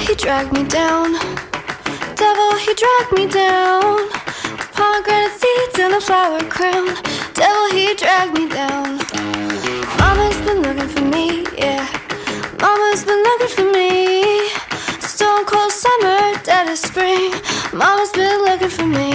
he dragged me down. Devil, he dragged me down. With pomegranate seeds and a flower crown. Devil, he dragged me down. Mama's been looking for me, yeah. Mama's been looking for me. Stone cold summer, dead of spring. Mama's been looking for me.